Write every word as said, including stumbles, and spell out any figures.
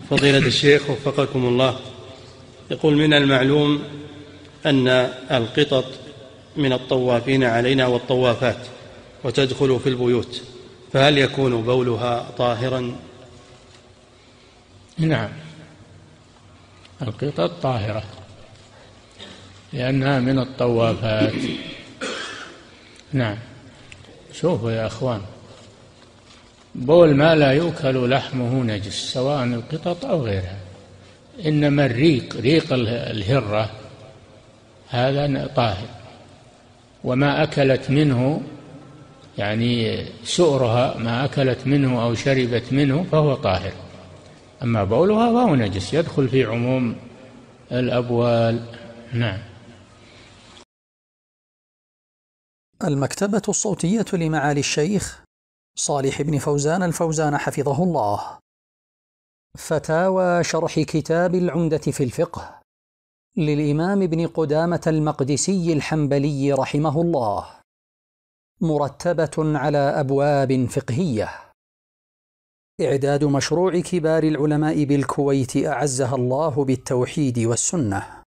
فضيلة الشيخ وفقكم الله، يقول: من المعلوم أن القطط من الطوافين علينا والطوافات وتدخل في البيوت، فهل يكون بولها طاهرا؟ نعم، القطط طاهرة لأنها من الطوافات. نعم. شوفوا يا أخوان، بول ما لا يؤكل لحمه نجس، سواء القطط أو غيرها، إنما الريق، ريق الهرة هذا طاهر، وما أكلت منه يعني سؤرها ما أكلت منه أو شربت منه فهو طاهر. أما بولها فهو نجس، يدخل في عموم الأبوال. نعم. المكتبة الصوتية لمعالي الشيخ صالح بن فوزان الفوزان حفظه الله. فتاوى شرح كتاب العمدة في الفقه للإمام ابن قدامة المقدسي الحنبلي رحمه الله، مرتبة على أبواب فقهية. إعداد مشروع كبار العلماء بالكويت أعزها الله بالتوحيد والسنة.